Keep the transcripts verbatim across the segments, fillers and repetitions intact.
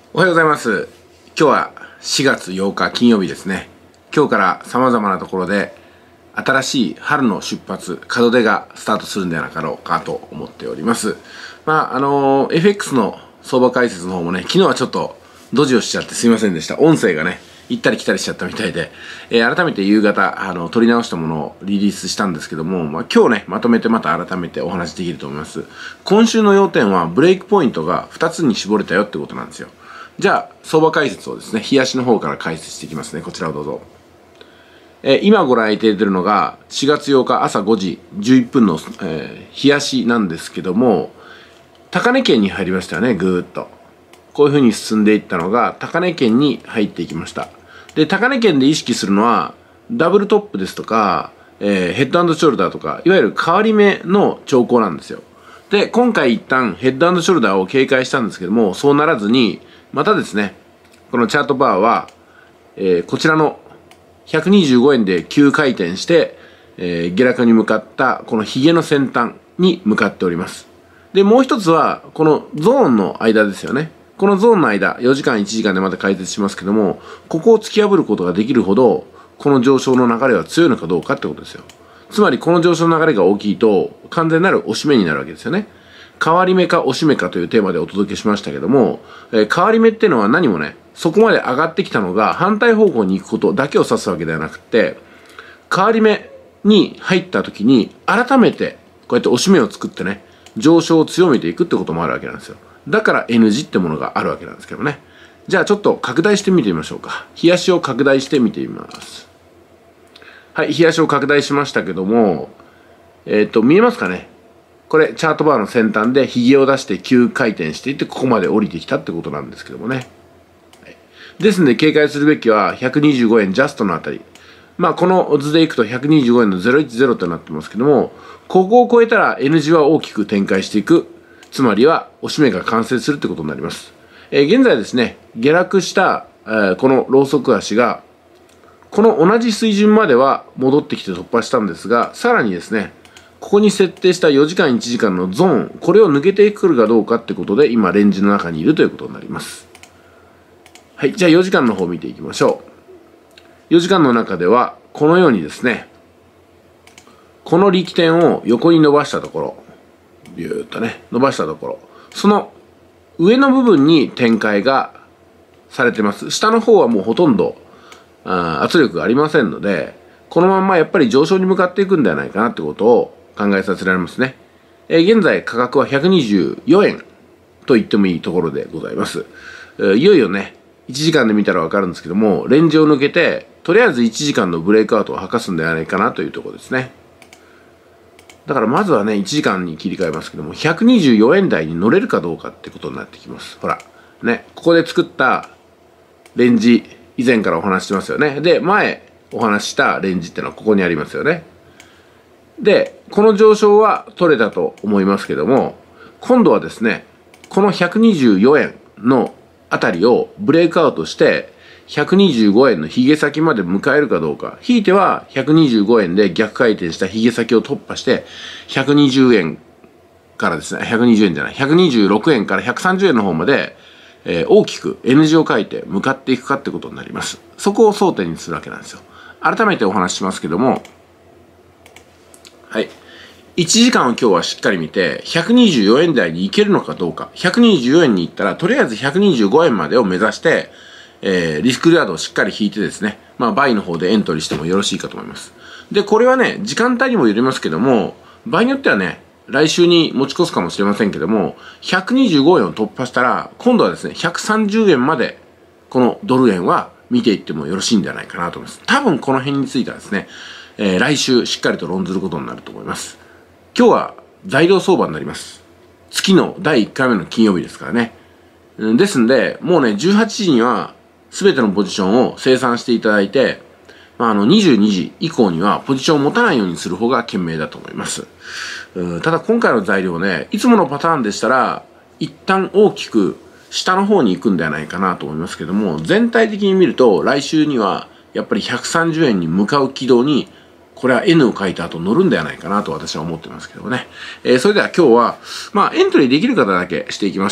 おはようございます。今日はしがつようか金曜日ですね。今日から様々なところで新しい春の出発、門出がスタートするんではなかろうかと思っております。まあ、あのー、エフエックス の相場解説の方もね、昨日はちょっとドジをしちゃってすいませんでした。音声がね、行ったり来たりしちゃったみたいで、えー、改めて夕方、あの、撮り直したものをリリースしたんですけども、まあ、今日ね、まとめてまた改めてお話できると思います。今週の要点は、ブレイクポイントがふたつに絞れたよってことなんですよ。じゃあ、相場解説をですね、日足の方から解説していきますね。こちらをどうぞ。えー、今ご覧いただいているのが、しがつようか朝ごじじゅういっぷんの、えー、日足なんですけども、高値圏に入りましたよね、ぐーっと。こういう風に進んでいったのが、高値圏に入っていきました。で、高値圏で意識するのは、ダブルトップですとか、えー、ヘッド&ショルダーとか、いわゆる変わり目の兆候なんですよ。で、今回一旦ヘッド&ショルダーを警戒したんですけども、そうならずに、またですね、このチャートバーは、えー、こちらのひゃくにじゅうごえんで急回転して、えー、下落に向かったこのヒゲの先端に向かっております。で、もう一つは、このゾーンの間ですよね。このゾーンの間、よじかんいちじかんでまた解説しますけども、ここを突き破ることができるほど、この上昇の流れは強いのかどうかってことですよ。つまり、この上昇の流れが大きいと、完全なる押し目になるわけですよね。変わり目か押し目かというテーマでお届けしましたけども、えー、変わり目っていうのは何もね、そこまで上がってきたのが反対方向に行くことだけを指すわけではなくて、変わり目に入った時に改めてこうやって押し目を作ってね、上昇を強めていくってこともあるわけなんですよ。だから N 字ってものがあるわけなんですけどね。じゃあちょっと拡大してみてみましょうか。日足を拡大してみてみます。はい、日足を拡大しましたけども、えっと、見えますかね。これ、チャートバーの先端でヒゲを出して急回転していって、ここまで降りてきたってことなんですけどもね。はい、ですので、警戒するべきはひゃくにじゅうごえんジャストのあたり。まあ、この図でいくとひゃくにじゅうごえんのゼロいちゼロとなってますけども、ここを超えたら N 字は大きく展開していく。つまりは、押し目が完成するってことになります。えー、現在ですね、下落した、えー、このローソク足が、この同じ水準までは戻ってきて突破したんですが、さらにですね、ここに設定したよじかんいちじかんのゾーン、これを抜けてくるかどうかってことで、今、レンジの中にいるということになります。はい、じゃあよじかんの方を見ていきましょう。よじかんの中では、このようにですね、この力点を横に伸ばしたところ、ビューッとね、伸ばしたところ、その上の部分に展開がされてます。下の方はもうほとんどあ圧力がありませんので、このまんまやっぱり上昇に向かっていくんではないかなってことを考えさせられますね。えー、現在価格はひゃくにじゅうよえんと言ってもいいところでございます。えー、いよいよね、いちじかんで見たらわかるんですけども、レンジを抜けて、とりあえずいちじかんのブレイクアウトを図すんではないかなというところですね。だからまずはね、いちじかんに切り替えますけども、ひゃくにじゅうよえん台に乗れるかどうかってことになってきます。ほら、ね、ここで作ったレンジ、以前からお話してますよね。で、前お話したレンジってのはここにありますよね。で、この上昇は取れたと思いますけども、今度はですね、このひゃくにじゅうよえんのあたりをブレイクアウトして、ひゃくにじゅうごえんのヒゲ先まで迎えるかどうか。ひいてはひゃくにじゅうごえんで逆回転したヒゲ先を突破して、ひゃくにじゅうえんからですね、ひゃくにじゅうえんじゃない、ひゃくにじゅうろくえんからひゃくさんじゅうえんの方まで、えー、大きく N 字を書いて向かっていくかってことになります。そこを争点にするわけなんですよ。改めてお話ししますけども、はい。いちじかんを今日はしっかり見て、ひゃくにじゅうよえん台に行けるのかどうか。ひゃくにじゅうよえんに行ったら、とりあえずひゃくにじゅうごえんまでを目指して、えー、リスクガードをしっかり引いてですね、まあ、バイの方でエントリーしてもよろしいかと思います。で、これはね、時間帯にもよりますけども、場合によってはね、来週に持ち越すかもしれませんけども、ひゃくにじゅうごえんを突破したら、今度はですね、ひゃくさんじゅうえんまで、このドル円は見ていってもよろしいんじゃないかなと思います。多分この辺についてはですね、えー、来週しっかりと論ずることになると思います。今日は材料相場になります。月のだいいっかいめの金曜日ですからね。ですんで、もうね、じゅうはちじには全てのポジションを清算していただいて、まあ、あのにじゅうにじ以降にはポジションを持たないようにする方が賢明だと思います。ただ今回の材料ね、いつものパターンでしたら、一旦大きく下の方に行くんではないかなと思いますけども、全体的に見ると来週にはやっぱりひゃくさんじゅうえんに向かう軌道に、これは N を書いた後乗るんではないかなと私は思ってますけどもね。えー、それでは今日は、まあエントリーできる方だけしていきましょう。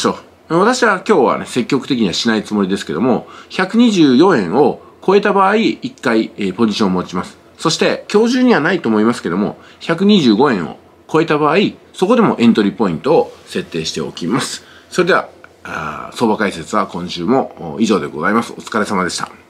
私は今日はね、積極的にはしないつもりですけども、ひゃくにじゅうよえんを超えた場合、いっかい、えー、ポジションを持ちます。そして、今日中にはないと思いますけども、ひゃくにじゅうごえんを超えた場合、そこでもエントリーポイントを設定しておきます。それでは、あ相場解説は今週も以上でございます。お疲れ様でした。